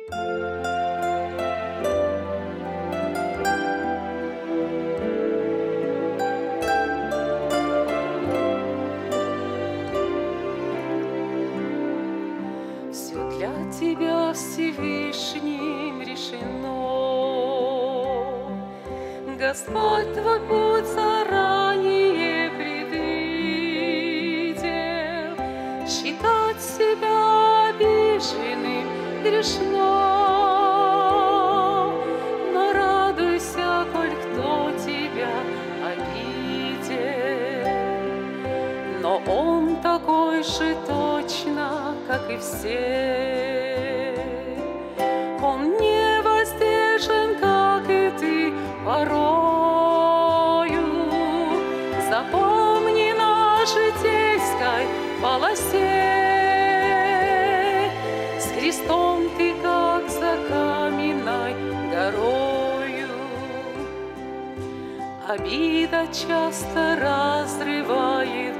Тебя Всевышним решено. Господь твой путь заранее предвидел, считать себя обиженным грешно. Но радуйся, коль кто тебя обидел, но он такой же точно, как и все. Он не воздержан, как и ты, порою. Запомни на житейской полосе, с Христом ты, как за каменной горою. Обида часто разрывает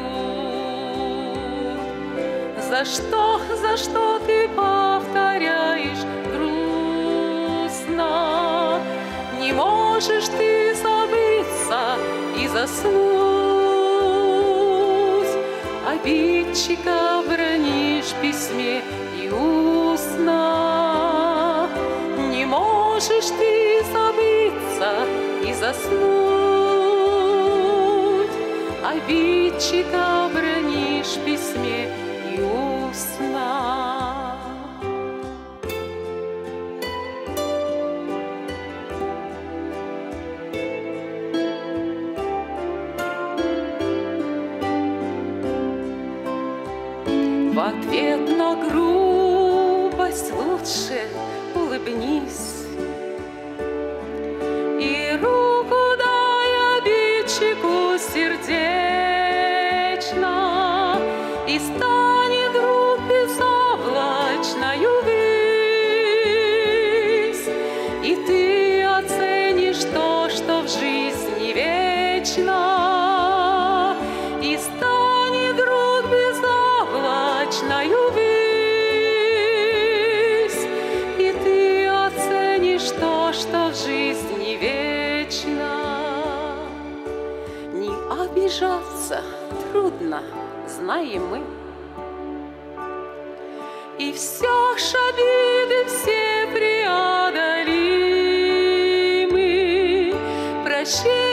грудь. За что ты повторяешь грустно? Не можешь ты забыться и заснуть. Обидчика бранишь в письме и устно. Не можешь ты забыться и заснуть. Обидчика бранишь в письме и устно. В ответ на грубость лучше улыбнись и руку дай обидчику сердечно, и станет друг безоблачною высь, и ты оценишь то, что в жизни вечно, и станет друг безоблачною высь, и ты оценишь то, что в жизни вечно. Не обижаться трудно, знаем мы, и все ж обиды все преодолимы. Прощай.